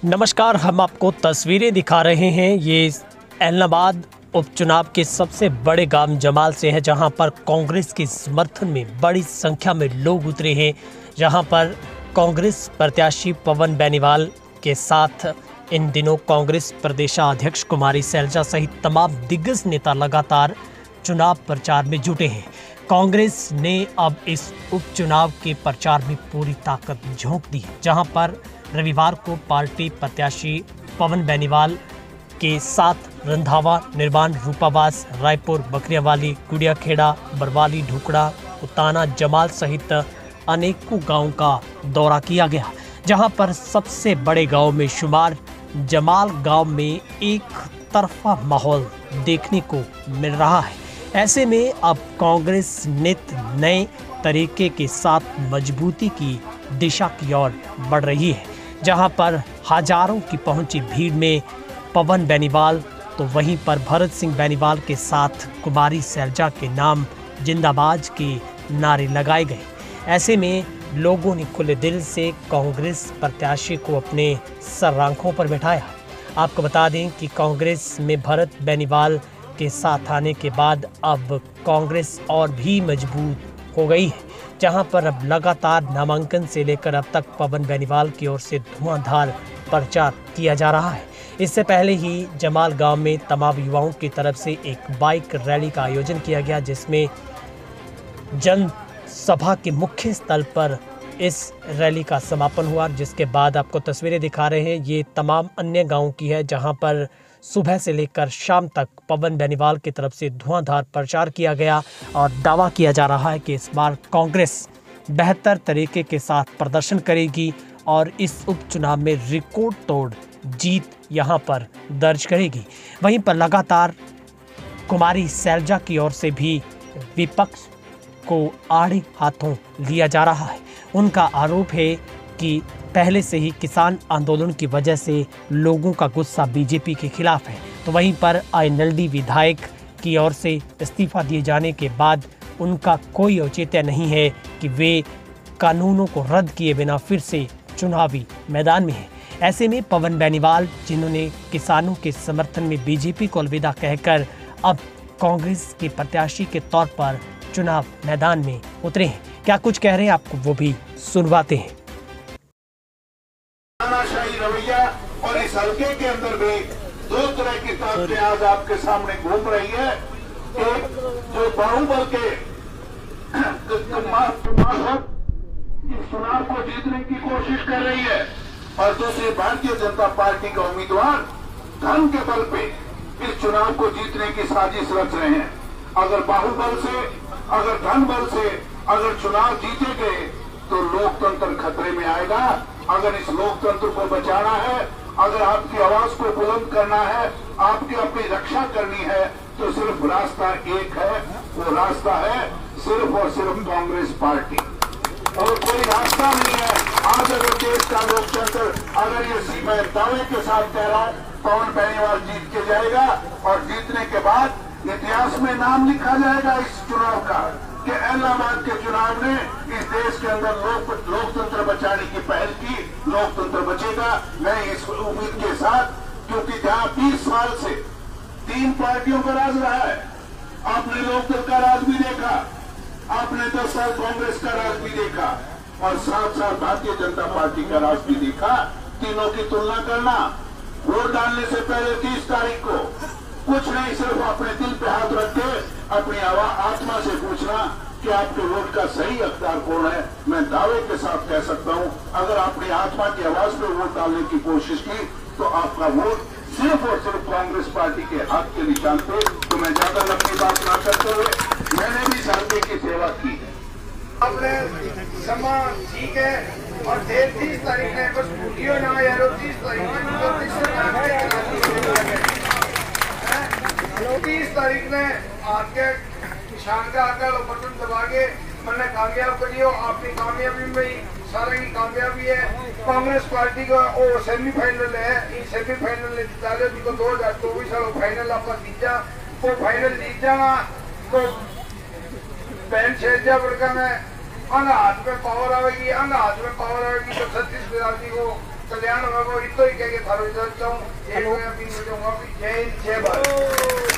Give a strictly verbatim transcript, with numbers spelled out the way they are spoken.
नमस्कार, हम आपको तस्वीरें दिखा रहे हैं। ये एलनाबाद उपचुनाव के सबसे बड़े गांव जमाल से है, जहां पर कांग्रेस के समर्थन में बड़ी संख्या में लोग उतरे हैं। जहां पर कांग्रेस प्रत्याशी पवन बेनीवाल के साथ इन दिनों कांग्रेस प्रदेशाध्यक्ष कुमारी सैलजा सहित तमाम दिग्गज नेता लगातार चुनाव प्रचार में जुटे हैं। कांग्रेस ने अब इस उपचुनाव के प्रचार में पूरी ताकत झोंक दी है, जहां पर रविवार को पार्टी प्रत्याशी पवन बेनीवाल के साथ रंधावा, निर्वाण, रूपावास, रायपुर, बकरियावाली, गुड़ियाखेड़ा, बरवाली, ढुकड़ा, उताना, जमाल सहित अनेकों गांवों का दौरा किया गया। जहां पर सबसे बड़े गांव में शुमार जमाल गांव में एक तरफा माहौल देखने को मिल रहा है। ऐसे में अब कांग्रेस नित नए तरीके के साथ मजबूती की दिशा की ओर बढ़ रही है। जहां पर हजारों की पहुंची भीड़ में पवन बेनीवाल तो वहीं पर भरत सिंह बेनीवाल के साथ कुमारी सैलजा के नाम जिंदाबाद के नारे लगाए गए। ऐसे में लोगों ने खुले दिल से कांग्रेस प्रत्याशी को अपने सरांखों पर बैठाया। आपको बता दें कि कांग्रेस में भरत बेनीवाल के साथ आने के बाद अब कांग्रेस और भी मजबूत हो गई है, जहां पर अब लगातार नामांकन से लेकर अब तक पवन बेनीवाल की ओर से धुआंधार प्रचार किया जा रहा है। इससे पहले ही जमाल गांव में तमाम युवाओं की तरफ से एक बाइक रैली का आयोजन किया गया, जिसमें जन सभा के मुख्य स्थल पर इस रैली का समापन हुआ। जिसके बाद आपको तस्वीरें दिखा रहे हैं, ये तमाम अन्य गांवों की है, जहां पर सुबह से लेकर शाम तक पवन बेनीवाल की तरफ से धुआंधार प्रचार किया गया और दावा किया जा रहा है कि इस बार कांग्रेस बेहतर तरीके के साथ प्रदर्शन करेगी और इस उपचुनाव में रिकॉर्ड तोड़ जीत यहां पर दर्ज करेगी। वहीं पर लगातार कुमारी सैलजा की ओर से भी विपक्ष को आड़े हाथों लिया जा रहा है। उनका आरोप है कि पहले से ही किसान आंदोलन की वजह से लोगों का गुस्सा बीजेपी के खिलाफ है। तो वहीं पर आईएनएलडी विधायक की ओर से इस्तीफा दिए जाने के बाद उनका कोई औचित्य नहीं है कि वे कानूनों को रद्द किए बिना फिर से चुनावी मैदान में हैं। ऐसे में पवन बेनीवाल, जिन्होंने किसानों के समर्थन में बीजेपी को अलविदा कहकर अब कांग्रेस के प्रत्याशी के तौर पर चुनाव मैदान में उतरे हैं, क्या कुछ कह रहे हैं आपको वो भी सुनवाते हैं। रवैया और इस हल्के के अंदर भी दो तरह की ताकतें आज आपके सामने घूम रही है। एक जो बाहुबल के इस चुनाव को जीतने की कोशिश कर रही है और दूसरी भारतीय जनता पार्टी का उम्मीदवार धन के बल पे इस चुनाव को जीतने की साजिश रच रहे हैं। अगर बाहुबल से, अगर धन बल से अगर चुनाव जीते गए तो लोकतंत्र खतरे में आएगा। अगर इस लोकतंत्र को बचाना है, अगर आपकी आवाज को बुलंद करना है, आपकी अपनी रक्षा करनी है, तो सिर्फ रास्ता एक है। वो रास्ता है सिर्फ और सिर्फ कांग्रेस पार्टी, और कोई रास्ता नहीं है। आज अगर देश का लोकतंत्र, अगर ये मैं दावे के साथ कह रहा हूं, पवन बेनीवाल जीत के जाएगा और जीतने के बाद इतिहास में नाम लिखा जाएगा इस चुनाव का कि एलनाबाद के चुनाव ने इस देश के अंदर लोक लोकतंत्र बचाने की पहल की। लोकतंत्र बचेगा मैं इस उम्मीद के साथ, क्योंकि जहां बीस साल से तीन पार्टियों का राज रहा है, आपने लोकदल का राज भी देखा, आपने दस साल कांग्रेस का राज भी देखा और सात साल भारतीय जनता पार्टी का राज भी देखा। तीनों की तुलना करना, वोट डालने से पहले तीस तारीख को कुछ नहीं, सिर्फ अपने दिल पे हाथ रख के अपनी आत्मा से पूछना कि आपके वोट का सही हकदार कौन है। मैं दावे के साथ कह सकता हूं, अगर अपनी आत्मा की आवाज पे वोट डालने की कोशिश की तो आपका वोट सिर्फ और सिर्फ कांग्रेस पार्टी के हाथ के निशान पे। तो मैं ज्यादा लंबी बात ना करते हुए, मैंने भी सालके की सेवा की है। आपने सम्मान ठीक है और तीस तारीख ने बस भूलियो ना यार, तीस तारीख तीस तारीख ने आके निशान का आकर बटन दबा के मैंने कामयाब करियो। आपकी कामयाबी में सारा की कामयाबी है। कांग्रेस पार्टी का वो सेमीफाइनल है, इस सेमीफाइनल ने जिता लिया जिसको दो हजार चौबीस वाला फाइनल आपका जीता, वो फाइनल जीत जाना तो बहन सैलजा बड़का में अंग हाथ में पावर आएगी, अंग हाथ में पावर आएगी तो छत्तीस बिरादरी को कल्याण होगा वो इतो ही कह के थारो चाहूँ एक मैं अपनी जय हिंद जय भारत।